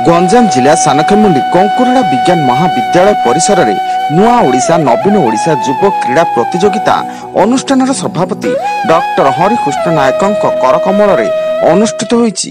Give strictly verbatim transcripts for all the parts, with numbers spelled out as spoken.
गंजाम जिला सानखेमुंडी कंकुरड़ा विज्ञान महाविद्यालय परिसर में नुआ ओडिशा नवीन ओडिशा युव क्रीड़ा प्रतियोगिता अनुष्ठान सभापति डॉक्टर हरिकृष्ण नायकों करकमल अनुष्ठित होईछि।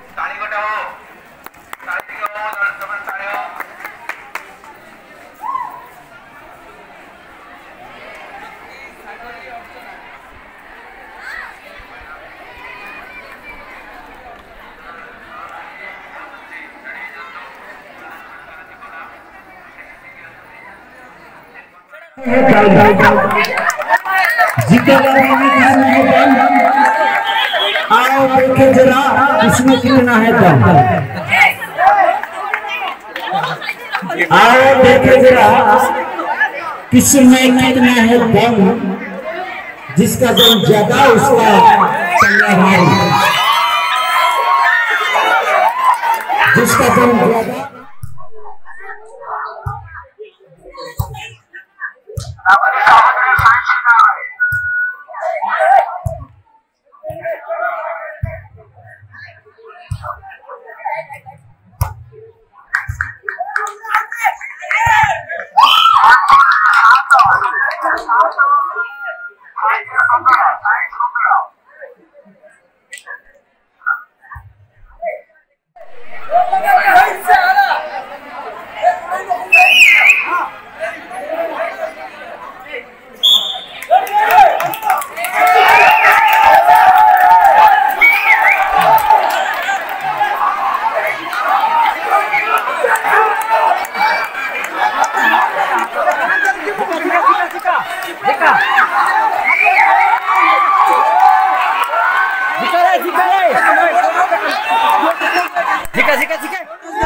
आओ देखे जरा इसमें कितना है दम। आओ देखे जरा किसमें कितना है दम। जिसका दम ज्यादा उसका चलना है, जिसका दम ज्यादा Zika, Zika, Zika.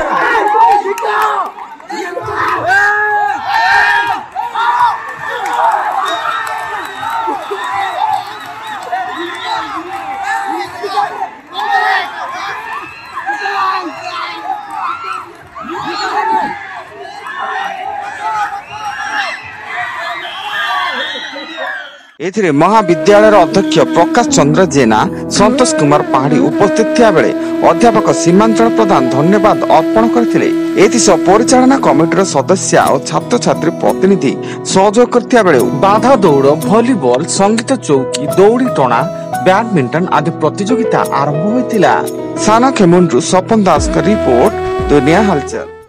एथिरे महाविद्यालय अध्यक्ष प्रकाश चंद्र जेना संतोष कुमार पहाड़ी उपस्थित थिया बेले अध्यापक सीमांचल प्रधान धन्यवाद अर्पण करथिले। एथिसह परिचालना कमिटीर सदस्य और छात्र छात्री प्रतिनिधि सहयोग करथिया बेले बाधा दौड़, वॉलीबॉल, संगीत चौकी, दौड़ी टणा, बैडमिंटन आदि प्रतियोगिता आरंभ होइतिला। सानखेमुंडी सपन दास का रिपोर्ट, दुनिया हलचल।